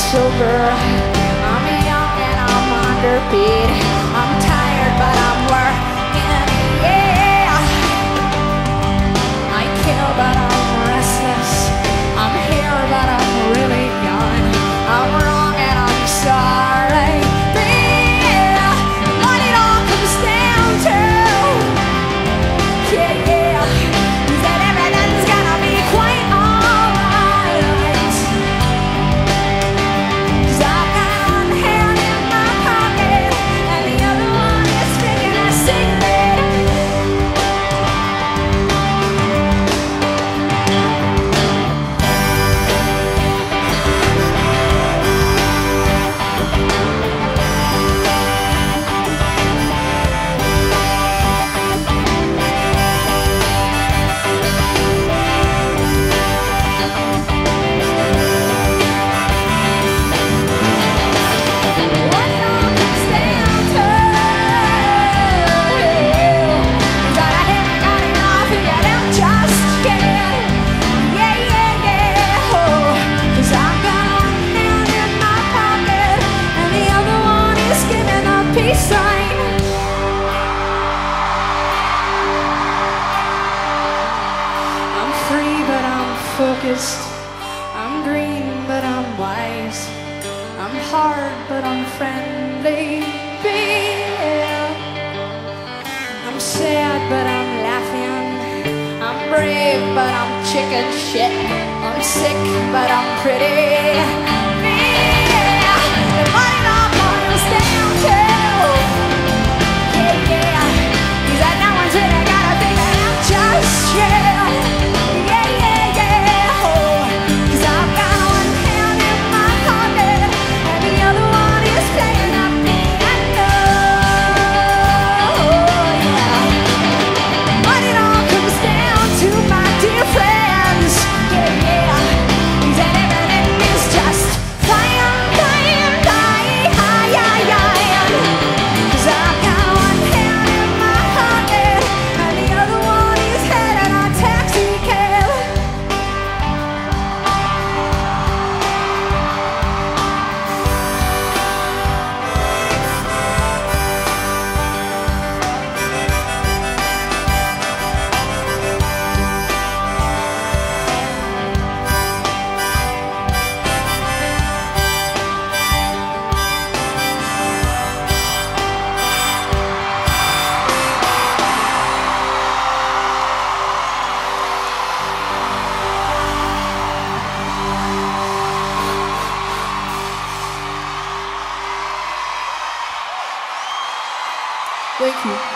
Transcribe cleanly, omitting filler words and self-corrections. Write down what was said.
sober. I'm young and I'm underpaid. I'm tired but I'm working, yeah. I kill but I'm restless. I'm here but I'm really gone. I'm wrong and I'm sorry. Yeah, what it all comes down to, yeah, is that everything's gonna be quite alright. 'Cause I've got one hand in my pocket and the other one is picking a cigarette. I'm free but I'm focused. I'm green but I'm wise. I'm hard but I'm friendly. Yeah. I'm sad but I'm laughing. I'm brave but I'm chicken shit. I'm sick but I'm pretty. Yeah. And what it all boils down to, yeah, yeah, is that no one's really got a thing that I'm just chill. Yeah, yeah, yeah. Oh, 'cause I've got one hand in my pocket and the other one is playing a piano. Yeah. What it all comes down to, my dear friends, yeah, yeah, is that everything is just fine, fine, fine, fine. 'Cause I've got one hand in my pocket and the other one is heading a taxi cab. Thank you.